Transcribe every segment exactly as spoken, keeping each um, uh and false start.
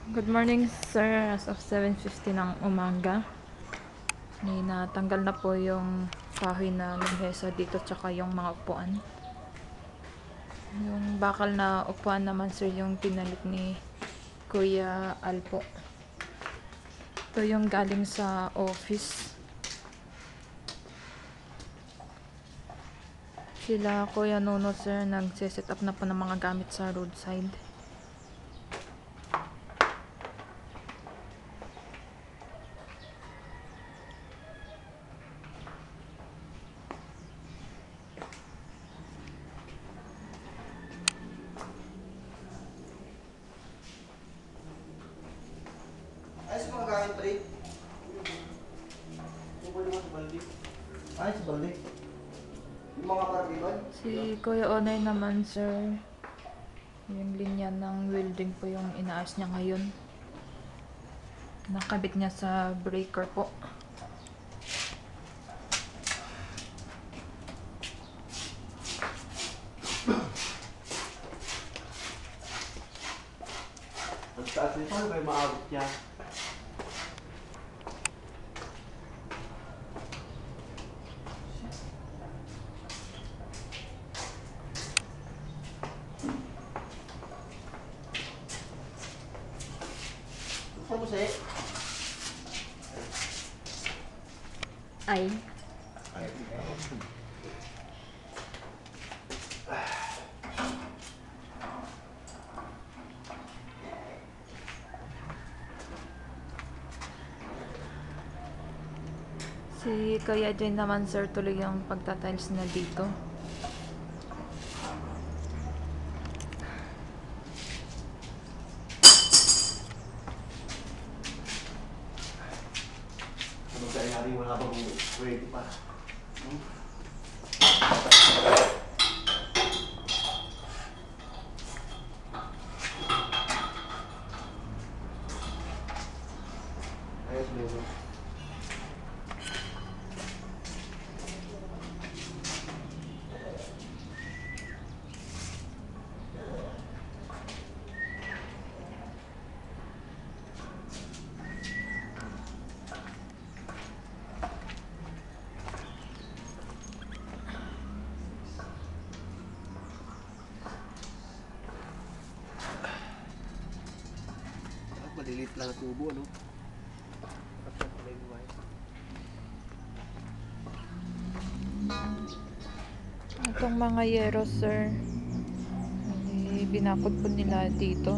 Good morning, sir. As of seven fifty ng umaga, may natanggal na po yung kahoy na langhesa dito tsaka yung mga upuan. Yung bakal na upuan naman, sir, yung pinalit ni Kuya Alpo. Ito yung galing sa office. Sila Kuya Nuno, sir, nagse-set up na po ng mga gamit sa roadside. Ay, sa mga gamit, pre. Bubuli mo sa baldi. Ay, sa baldi. Yung mga karbigan. Si Kuya Onay naman, sir, yung linya ng welding po yung inaas niya ngayon. Nakabit niya sa breaker po. Ang taas nito, ano ba yung maabot niya? Saan mo sa'yo? Ay. Ay, Si Kuya Jane naman, sir, tuloy yung pagtatiles na dito. ano kaya hari wala bang ready pa? Hmm? Ayos, Leo. Malilit lang ang tubo, ano? Itong mga yero, sir, ay binakod po nila dito.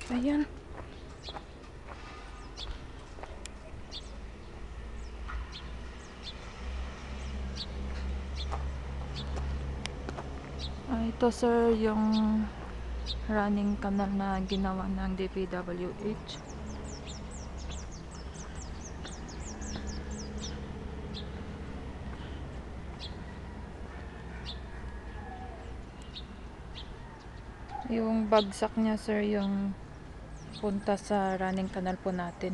Ayan. Ah, ito sir yung running canal na ginawa ng D P W H. Yung bagsak niya sir yung punta sa running canal po natin.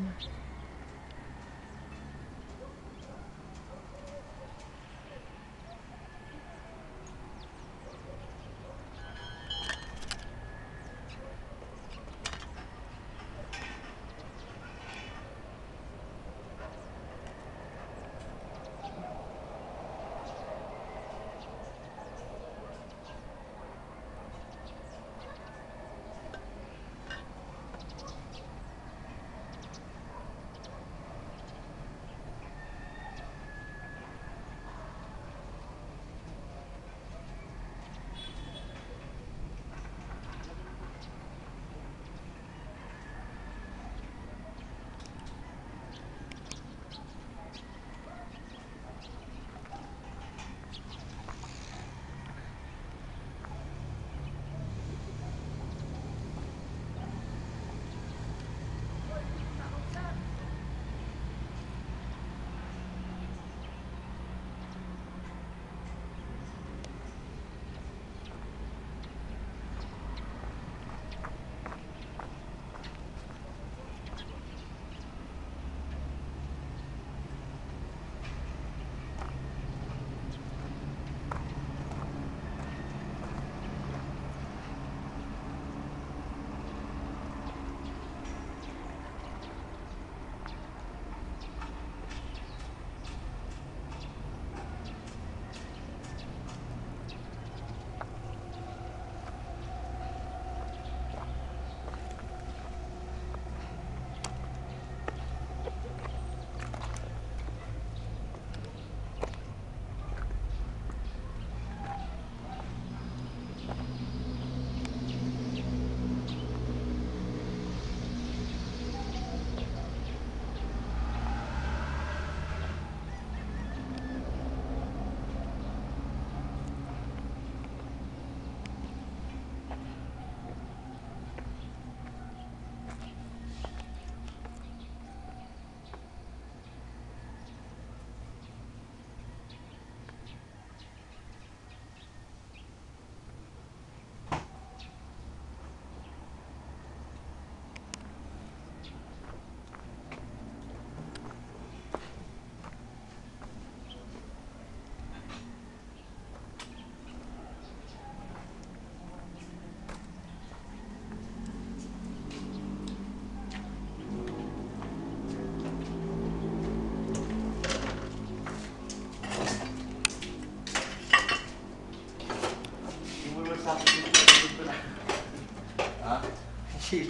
Ha? Shit.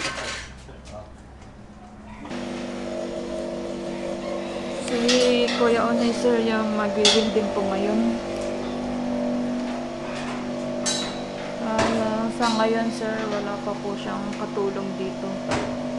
Si Kuya Onay sir yung magwi-welding po ngayon. Ah, sa ngayon sir wala pa po siyang katulong dito.